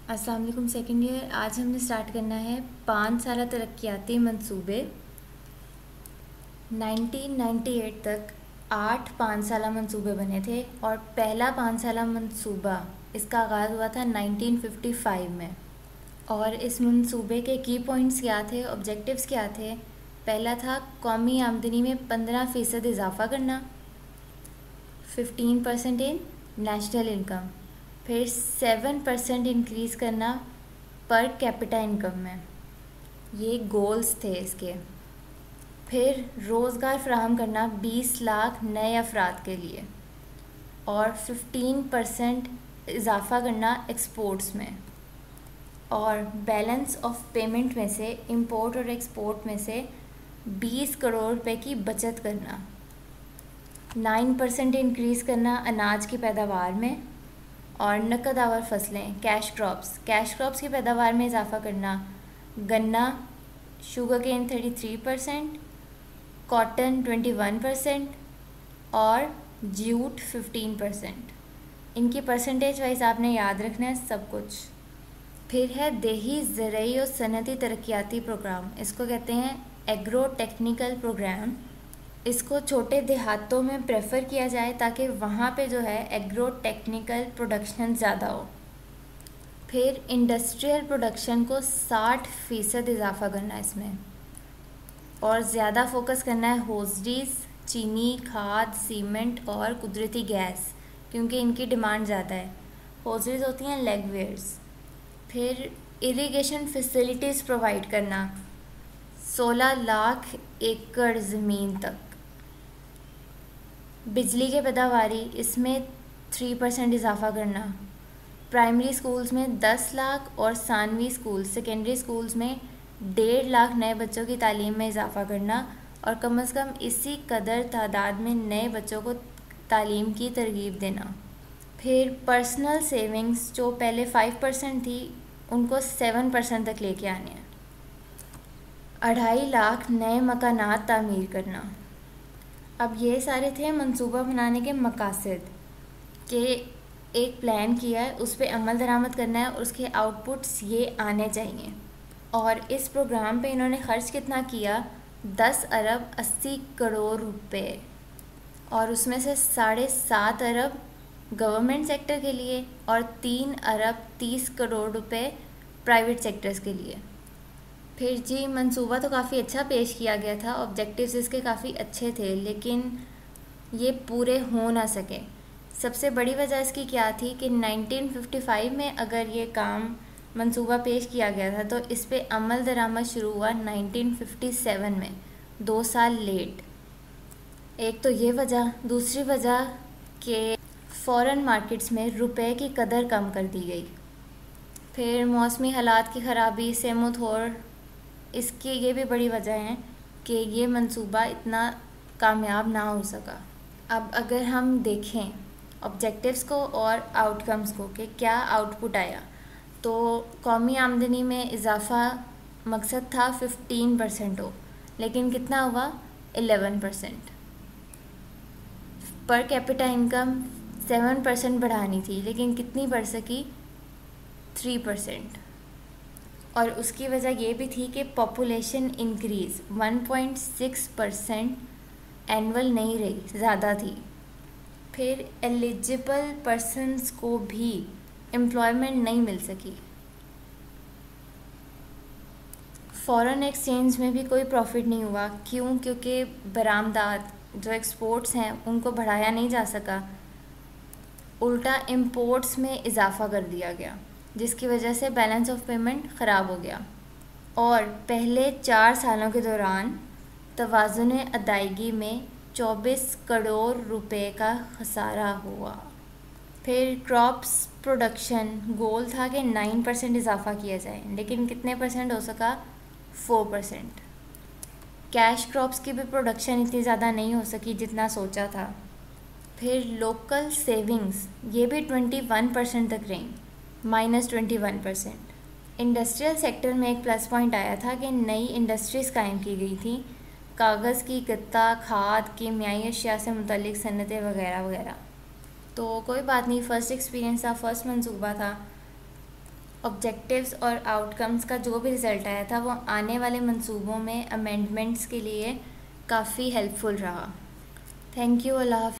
अस्सलाम वालेकुम second year. आज हमने स्टार्ट करना है 5 साला तरक्याती मंसूबे। 1998 तक 8 5 साला मंसूबे बने थे और पहला 5 साला मंसूबा इसका आगाज़ हुआ था 1955 में। और इस मंसूबे के की पॉइंट्स क्या थे, ऑब्जेक्टिव्स क्या थे। पहला था कौमी आमदनी में 15% इजाफ़ा करना, 15% इन नेशनल इनकम, फिर 7% इंक्रीज़ करना पर कैपिटा इनकम में। ये गोल्स थे इसके। फिर रोज़गार फ्राहम करना 20 लाख नए अफराद के लिए और 15% इजाफ़ा करना एक्सपोर्ट्स में, और बैलेंस ऑफ पेमेंट में से इंपोर्ट और एक्सपोर्ट में से 20 करोड़ रुपए की बचत करना, 9% इंक्रीज़ करना अनाज की पैदावार में, और नकद आवर फसलें कैश क्रॉप्स की पैदावार में इजाफ़ा करना, गन्ना शुगर केन 33%, कॉटन 21% और जूट 15%। इनकी परसेंटेज वाइज आपने याद रखना है सब कुछ। फिर है देही ज़रई और सनती तरक्याती प्रोग्राम, इसको कहते हैं एग्रो टेक्निकल प्रोग्राम। इसको छोटे देहातों में प्रेफर किया जाए ताकि वहाँ पे जो है एग्रो टेक्निकल प्रोडक्शन ज़्यादा हो। फिर इंडस्ट्रियल प्रोडक्शन को 60% इजाफ़ा करना है इसमें, और ज़्यादा फोकस करना है होजरीज, चीनी, खाद, सीमेंट और कुदरती गैस, क्योंकि इनकी डिमांड ज़्यादा है। होजरीज होती हैं लेगवेयर्स। फिर इरिगेशन फैसिलिटीज़ प्रोवाइड करना 16 लाख एकड़ ज़मीन तक। बिजली के पैदावारी इसमें 3% इजाफ़ा करना। प्राइमरी स्कूल्स में 10 लाख और सानवी स्कूल सेकेंडरी स्कूल्स में 1.5 लाख नए बच्चों की तालीम में इजाफ़ा करना, और कम से कम इसी कदर तादाद में नए बच्चों को तालीम की तरगीब देना। फिर पर्सनल सेविंग्स जो पहले 5% थी उनको 7% तक लेके आने हैं। 2.5 लाख नए मकानात तामीर करना। अब ये सारे थे मंसूबा बनाने के मकासद कि एक प्लान किया है, उस पर अमल दरामद करना है और उसके आउटपुट्स ये आने चाहिए। और इस प्रोग्राम पे इन्होंने ख़र्च कितना किया, 10 अरब 80 करोड़ रुपए, और उसमें से 7.5 अरब गवर्नमेंट सेक्टर के लिए और 3 अरब 30 करोड़ रुपए प्राइवेट सेक्टर्स के लिए। फिर जी मंसूबा तो काफ़ी अच्छा पेश किया गया था, ऑब्जेक्टिव्स इसके काफ़ी अच्छे थे, लेकिन ये पूरे हो ना सके। सबसे बड़ी वजह इसकी क्या थी कि 1955 में अगर ये काम मंसूबा पेश किया गया था तो इस पे अमल दरामद शुरू हुआ 1957 में, 2 साल लेट। एक तो ये वजह, दूसरी वजह कि फ़ॉरेन मार्केट्स में रुपए की कदर कम कर दी गई। फिर मौसमी हालात की ख़राबी, सेमोथोर, इसकी ये भी बड़ी वजह है कि ये मंसूबा इतना कामयाब ना हो सका। अब अगर हम देखें ऑब्जेक्टिव्स को और आउटकम्स को कि क्या आउटपुट आया, तो कौमी आमदनी में इजाफ़ा मकसद था 15% हो, लेकिन कितना हुआ 11%। पर कैपिटा इनकम 7% बढ़ानी थी, लेकिन कितनी बढ़ सकी 3%। और उसकी वजह ये भी थी कि पॉपुलेशन इंक्रीज़ 1.6% एनुअल नहीं रही, ज़्यादा थी। फिर एलिजिबल पर्सन्स को भी एम्प्लॉयमेंट नहीं मिल सकी। फ़ॉरेन एक्सचेंज में भी कोई प्रॉफिट नहीं हुआ। क्यों? क्योंकि बरामदात जो एक्सपोर्ट्स हैं उनको बढ़ाया नहीं जा सका, उल्टा इंपोर्ट्स में इजाफ़ा कर दिया गया, जिसकी वजह से बैलेंस ऑफ पेमेंट ख़राब हो गया। और पहले 4 सालों के दौरान तवाज़ुन अदायगी में 24 करोड़ रुपए का खसारा हुआ। फिर क्रॉप्स प्रोडक्शन गोल था कि 9% इजाफ़ा किया जाए, लेकिन कितने परसेंट हो सका 4%। कैश क्रॉप्स की भी प्रोडक्शन इतनी ज़्यादा नहीं हो सकी जितना सोचा था। फिर लोकल सेविंग्स ये भी 21% तक रहीं, -21%। इंडस्ट्रियल सेक्टर में एक प्लस पॉइंट आया था कि नई इंडस्ट्रीज़ कायम की गई थी, कागज़ की, गत्ता, खाद, कीमियाई अशिया से मुतल्लिक सनतें वगैरह वगैरह। तो कोई बात नहीं, फ़र्स्ट एक्सपीरियंस था, फ़र्स्ट मंसूबा था। ऑब्जेक्टिव्स और आउटकम्स का जो भी रिज़ल्ट आया था वो आने वाले मंसूबों में अमेंडमेंट्स के लिए काफ़ी हेल्पफुल रहा। Thank you. अल्लाह हाफ़िज़।